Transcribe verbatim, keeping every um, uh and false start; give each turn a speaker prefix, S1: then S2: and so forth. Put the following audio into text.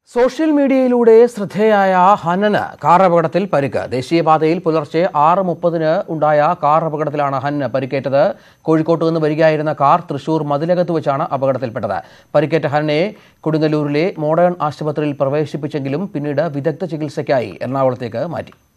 S1: Social മീഡിയയിലൂടെ ശ്രദ്ധേയായ Hannan car അപകടത്തിൽ പരിക്ക്. ദേശീയപാതയിൽ പുലർച്ചെ ആറ് മുപ്പതിന് ഉണ്ടായ കാർ അപകടത്തിലാണ് ഹന്നന് പരിക്കേറ്റത്. കോഴിക്കോട്ട് നിന്ന് വരികയായിരുന്ന കാർ തൃശൂർ മതിലകത്ത് വെച്ചാണ് അപകടത്തിൽപ്പെട്ടത്. പരിക്കേറ്റ ഹന്നനെ കൊടുങ്ങല്ലൂരിലെ മോഡേൺ ആശുപത്രിയിൽ പ്രവേശിപ്പിച്ചെങ്കിലും പിന്നീട് വിദഗ്ധ ചികിത്സയ്ക്കായി എറണാകുളത്തേക്ക് മാറ്റി.